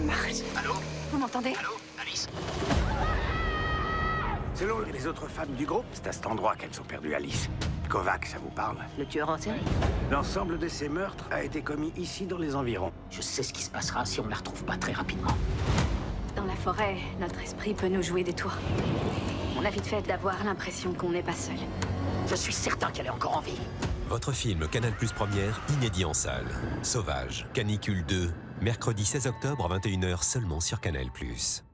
marche. Allô? Vous m'entendez? Allô? Alice? Selon les autres femmes du groupe, c'est à cet endroit qu'elles ont perdu Alice. Kovac, ça vous parle? Le tueur en série? L'ensemble de ces meurtres a été commis ici dans les environs. Je sais ce qui se passera si on la retrouve pas très rapidement. Dans la forêt, notre esprit peut nous jouer des tours. On a vite fait d'avoir l'impression qu'on n'est pas seul. Je suis certain qu'elle est encore en vie. Votre film Canal+ Première, inédit en salle. Sauvage, Canicule 2, mercredi 16 octobre à 21 h seulement sur Canal+.